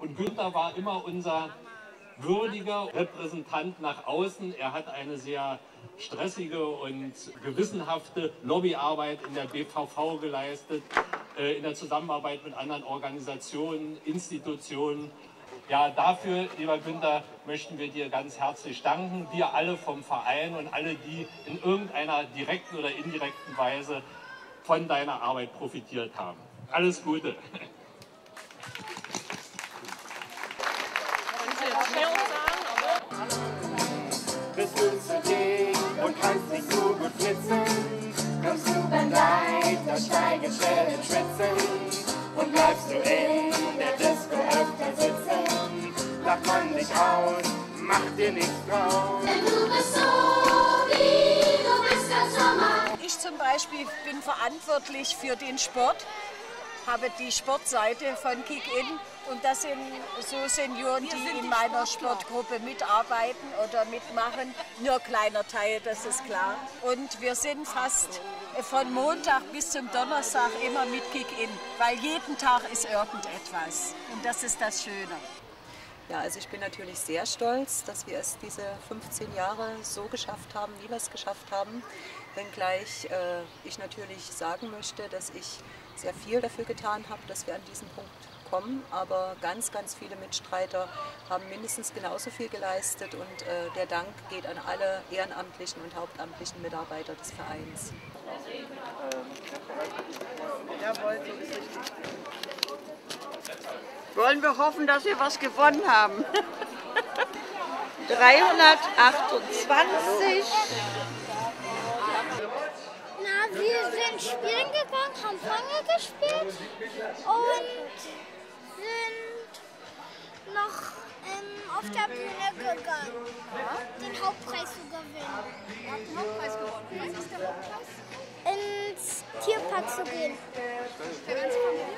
Und Günther war immer unser würdiger Repräsentant nach außen. Er hat eine sehr stressige und gewissenhafte Lobbyarbeit in der BVV geleistet, in der Zusammenarbeit mit anderen Organisationen, Institutionen. Ja, dafür, lieber Günther, möchten wir dir ganz herzlich danken. Wir alle vom Verein und alle, die in irgendeiner direkten oder indirekten Weise von deiner Arbeit profitiert haben. Alles Gute. Bist du zu dick und kannst nicht so gut flitzen? Kommst du beim Leid, da steigen schnell ins Schwitzen. Und bleibst du in der Disco öfter sitzen, lacht man dich aus, mach dir nichts draus. Denn du bist so, wie du bist ganz normal. Ich zum Beispiel bin verantwortlich für den Sport, habe die Sportseite von Kick-In und das sind so Senioren, die in meiner Sportgruppe mitarbeiten oder mitmachen. Nur ein kleiner Teil, das ist klar. Und wir sind fast von Montag bis zum Donnerstag immer mit Kick-In, weil jeden Tag ist irgendetwas und das ist das Schöne. Ja, also ich bin natürlich sehr stolz, dass wir es diese 15 Jahre so geschafft haben, wie wir es geschafft haben. Wenngleich ich natürlich sagen möchte, dass ich sehr viel dafür getan habe, dass wir an diesen Punkt kommen. Aber ganz, ganz viele Mitstreiter haben mindestens genauso viel geleistet und der Dank geht an alle ehrenamtlichen und hauptamtlichen Mitarbeiter des Vereins. Jawohl, so ist richtig. Wollen wir hoffen, dass wir was gewonnen haben. 328. Na, wir sind spielen gegangen, haben Fange gespielt und sind noch auf der Bühne gegangen, den Hauptpreis zu gewinnen. Ihr habt den Hauptpreis gewonnen. Was ist der Hauptpreis? Ins Tierpark zu gehen. Der ganze Familie?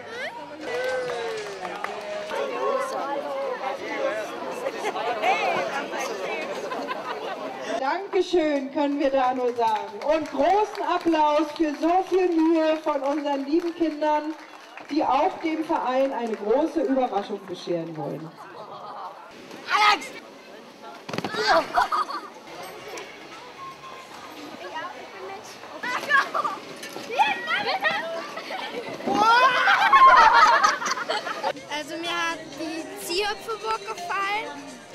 Dankeschön, können wir da nur sagen. Und großen Applaus für so viel Mühe von unseren lieben Kindern, die auch dem Verein eine große Überraschung bescheren wollen. Alex! Also mir hat die Ziehhüpfeburg gefallen.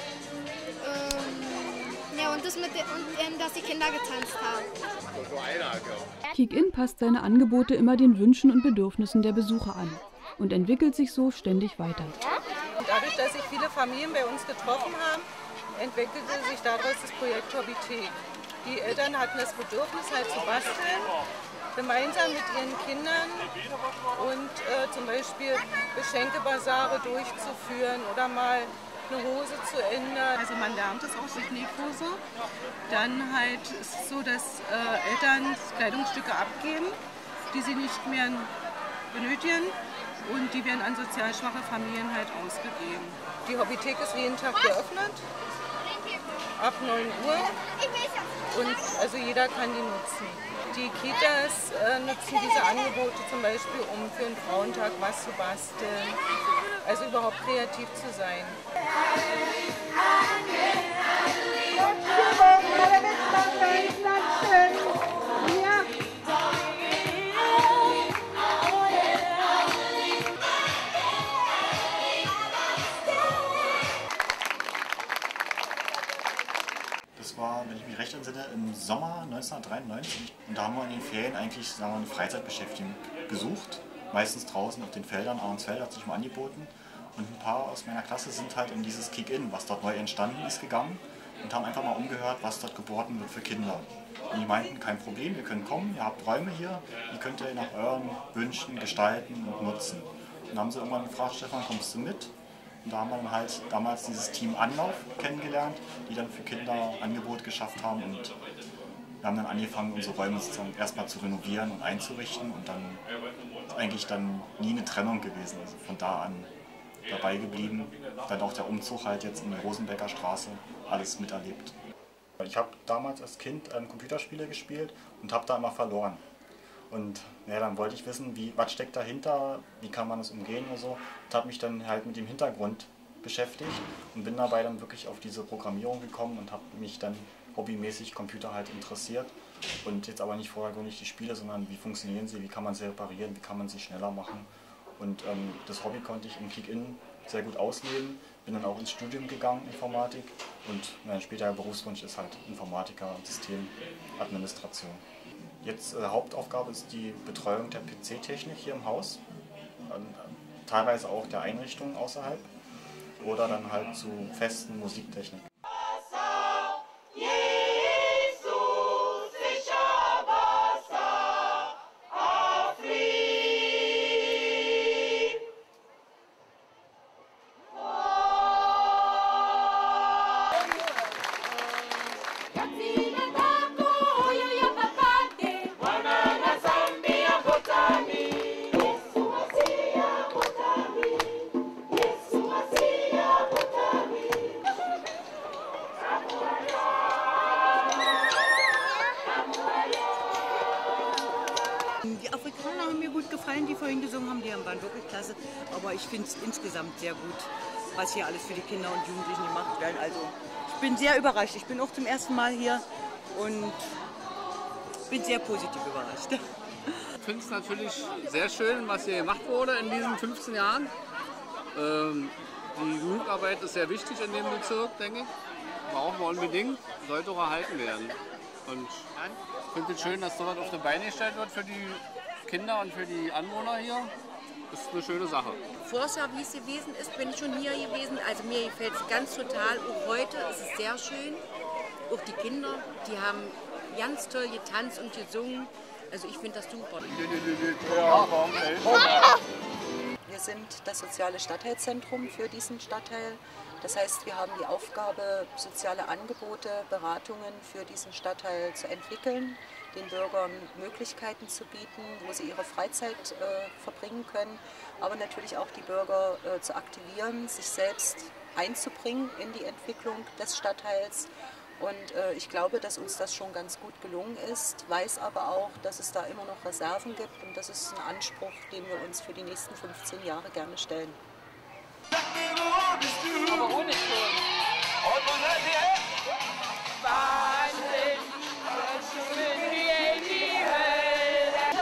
Ja, und dass die Kinder getanzt haben. Kick-In passt seine Angebote immer den Wünschen und Bedürfnissen der Besucher an und entwickelt sich so ständig weiter. Dadurch, dass sich viele Familien bei uns getroffen haben, entwickelte sich daraus das Projekt Hobbythek. Die Eltern hatten das Bedürfnis halt zu basteln, gemeinsam mit ihren Kindern und zum Beispiel Geschenkebasare durchzuführen oder mal eine Hose zu ändern. Also man lernt es auch durch Nähkurse. Dann halt ist es so, dass Eltern Kleidungsstücke abgeben, die sie nicht mehr benötigen und die werden an sozial schwache Familien halt ausgegeben. Die Hobbythek ist jeden Tag geöffnet, ab 9 Uhr und also jeder kann die nutzen. Die Kitas nutzen diese Angebote zum Beispiel, um für den Frauentag was zu basteln, also überhaupt kreativ zu sein. Das war, wenn ich mich recht entsinne, im Sommer 1993. Und da haben wir in den Ferien eigentlich, sagen wir, eine Freizeitbeschäftigung gesucht. Meistens draußen auf den Feldern. Ahrensfeld hat sich mal angeboten. Und ein paar aus meiner Klasse sind halt in dieses Kick-In, was dort neu entstanden ist, gegangen. Und haben einfach mal umgehört, was dort geboten wird für Kinder. Und die meinten, kein Problem, ihr könnt kommen, ihr habt Räume hier, die könnt ihr nach euren Wünschen gestalten und nutzen. Und dann haben sie irgendwann gefragt, Stefan, kommst du mit? Und da haben wir dann halt damals dieses Team Anlauf kennengelernt, die dann für Kinder Angebote geschafft haben. Und wir haben dann angefangen, unsere Räume sozusagen erstmal zu renovieren und einzurichten. Und dann ist eigentlich dann nie eine Trennung gewesen. Also von da an dabei geblieben. Dann auch der Umzug halt jetzt in die Rosenbecker Straße, alles miterlebt. Ich habe damals als Kind Computerspiele gespielt und habe da immer verloren. Und ja, dann wollte ich wissen, was steckt dahinter, wie kann man das umgehen und so. Und habe mich dann halt mit dem Hintergrund beschäftigt und bin dabei dann wirklich auf diese Programmierung gekommen und habe mich dann hobbymäßig Computer halt interessiert. Und jetzt aber nicht vordergründig die Spiele, sondern wie funktionieren sie, wie kann man sie reparieren, wie kann man sie schneller machen. Und das Hobby konnte ich im Kick-In sehr gut ausleben. Bin dann auch ins Studium gegangen, Informatik. Und mein späterer Berufswunsch ist halt Informatiker und Systemadministration. Jetzt Hauptaufgabe ist die Betreuung der PC-Technik hier im Haus. Teilweise auch der Einrichtungen außerhalb. Oder dann halt zu festen Musiktechnik. Die Afrikaner haben mir gut gefallen, die vorhin gesungen haben, die waren wirklich klasse. Aber ich finde es insgesamt sehr gut, was hier alles für die Kinder und Jugendlichen gemacht wird. Also ich bin sehr überrascht. Ich bin auch zum ersten Mal hier und bin sehr positiv überrascht. Ich finde es natürlich sehr schön, was hier gemacht wurde in diesen 15 Jahren. Die Jugendarbeit ist sehr wichtig in dem Bezirk, denke ich. Brauchen wir unbedingt, sollte auch erhalten werden. Und ich finde es schön, dass sowas auf die Beine gestellt wird für die Kinder und für die Anwohner hier. Das ist eine schöne Sache. Vorher, wie es gewesen ist, bin ich schon hier gewesen. Also mir gefällt es ganz total. Auch heute ist es sehr schön. Auch die Kinder, die haben ganz toll getanzt und gesungen. Also ich finde das super. Wir sind das soziale Stadtteilzentrum für diesen Stadtteil. Das heißt, wir haben die Aufgabe, soziale Angebote, Beratungen für diesen Stadtteil zu entwickeln, den Bürgern Möglichkeiten zu bieten, wo sie ihre Freizeit verbringen können, aber natürlich auch die Bürger zu aktivieren, sich selbst einzubringen in die Entwicklung des Stadtteils. Und ich glaube, dass uns das schon ganz gut gelungen ist, weiß aber auch, dass es da immer noch Reserven gibt und das ist ein Anspruch, den wir uns für die nächsten 15 Jahre gerne stellen. Aber ohne Ton. Und wo seid ihr? Wahnsinn, schwimmen wir in die Hölle.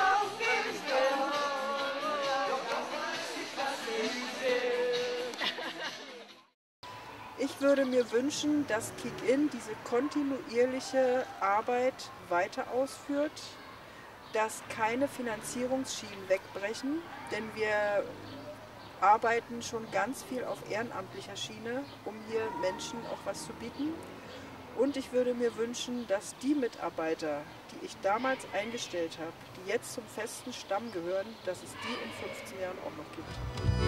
Ich würde mir wünschen, dass Kick-In diese kontinuierliche Arbeit weiter ausführt, dass keine Finanzierungsschienen wegbrechen, denn wir arbeiten schon ganz viel auf ehrenamtlicher Schiene, um hier Menschen auch was zu bieten. Und ich würde mir wünschen, dass die Mitarbeiter, die ich damals eingestellt habe, die jetzt zum festen Stamm gehören, dass es die in 15 Jahren auch noch gibt.